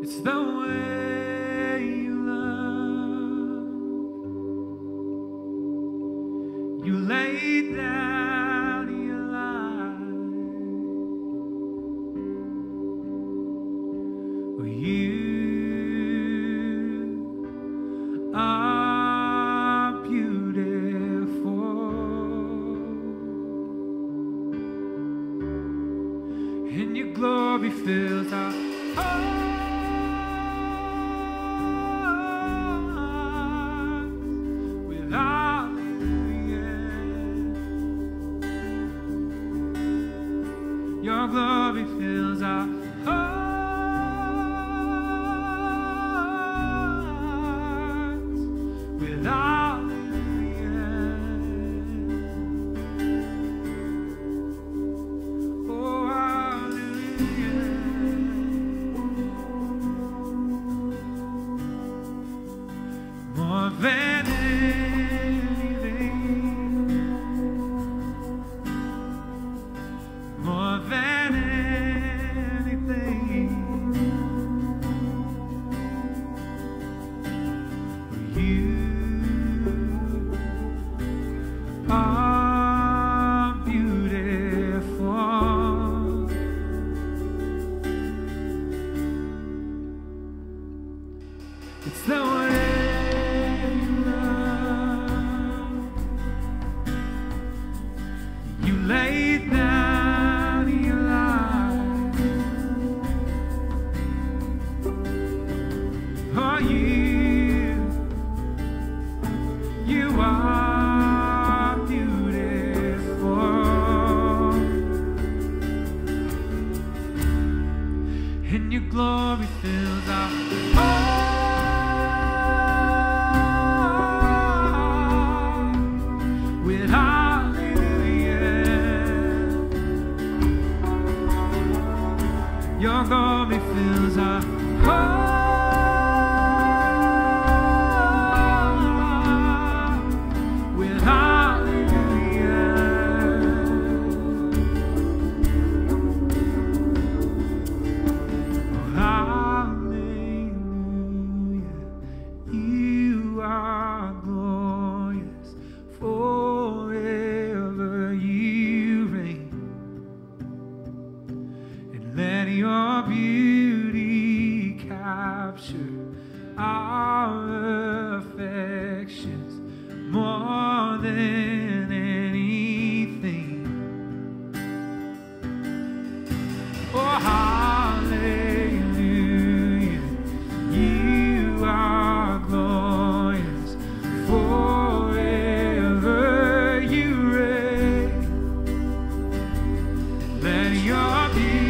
It's the way you love. You laid down your life. You are beautiful, and your glory fills our hearts with hallelujah. Your glory fills our hearts with hallelujah. Oh, hallelujah. More than anything, more than anything, you are beautiful. It's the way you love. You laid down your life. Oh, you are beautiful, and your glory fills our heart with hallelujah. Your glory fills our heart with hallelujah. Oh, hallelujah. You are glorious, forever you reign, and let your beauty capture our affections more than anything. Oh, hallelujah. You are glorious, forever you reign. Let your beauty